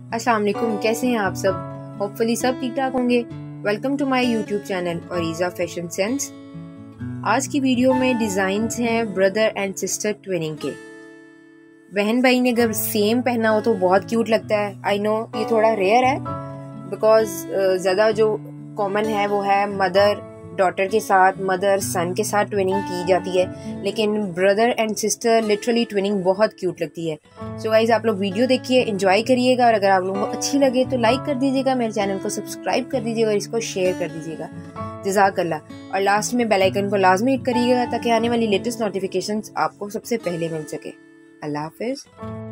अस्सलाम वालेकुम, कैसे हैं आप सब? होपफुली सब ठीक ठाक होंगे। Welcome to my YouTube channel Oriza fashion sense. आज की वीडियो में डिज़ाइंस हैं ब्रदर एंड सिस्टर ट्विनिंग के। बहन भाई ने अगर सेम पहना हो तो बहुत क्यूट लगता है। आई नो ये थोड़ा रेयर है बिकॉज ज़्यादा जो कॉमन है वो है मदर डॉटर के साथ, मदर सन के साथ ट्विनिंग की जाती है, लेकिन brother and sister literally twinning बहुत क्यूट लगती है। सो गाइज आप लोग वीडियो देखिए, एंजॉय करिएगा और अगर आप लोगों को अच्छी लगे तो लाइक कर दीजिएगा, मेरे चैनल को सब्सक्राइब कर दीजिएगा और इसको शेयर कर दीजिएगा। जज़ाकल्लाह। और लास्ट में बेल आइकन को लाजमी हिट करिएगा ताकि आने वाली लेटेस्ट नोटिफिकेशंस आपको सबसे पहले मिल सके। अल्लाह हाफिज़।